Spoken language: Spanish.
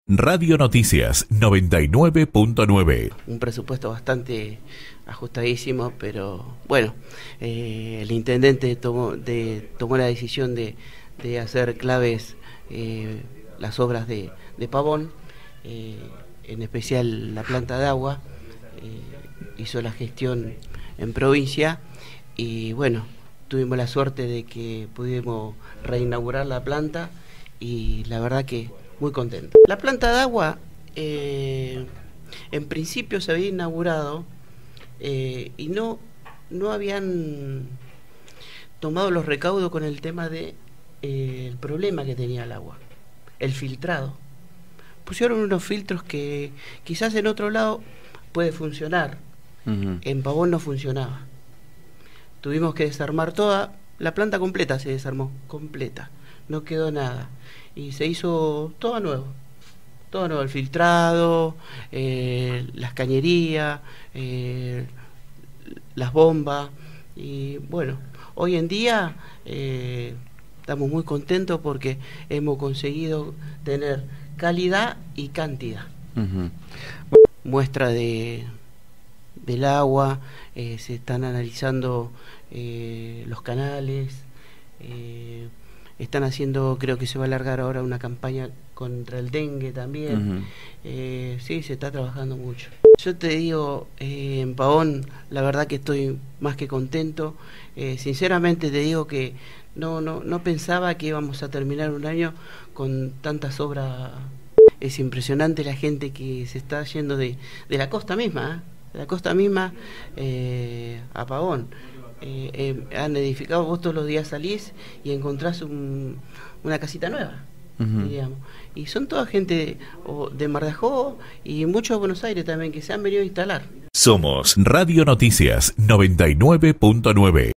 Radio Noticias 99.9. Un presupuesto bastante ajustadísimo, pero bueno, el intendente tomó la decisión de hacer claves las obras de Pavón, en especial la planta de agua. Hizo la gestión en provincia y bueno, tuvimos la suerte de que pudimos reinaugurar la planta y la verdad que muy contento. La planta de agua en principio se había inaugurado y no habían tomado los recaudos con el tema de el problema que tenía el agua, el filtrado. Pusieron unos filtros que quizás en otro lado puede funcionar. En Pavón no funcionaba. Tuvimos que desarmar toda la planta completa, se desarmó completa, no quedó nada y se hizo todo nuevo, el filtrado, las cañerías, las bombas. Y bueno, hoy en día estamos muy contentos porque hemos conseguido tener calidad y cantidad. Muestra del agua, se están analizando los canales, están haciendo, creo que se va a alargar ahora una campaña contra el dengue también. Sí, se está trabajando mucho. Yo te digo, en Pavón, la verdad que estoy más que contento. Sinceramente te digo que no pensaba que íbamos a terminar un año con tantas obras. Es impresionante la gente que se está yendo de la costa misma, de la costa misma a Pavón. Han edificado, vos todos los días salís y encontrás una casita nueva, digamos. Y son toda gente de Mar de Ajó y muchos de Buenos Aires también que se han venido a instalar. Somos Radio Noticias 99.9.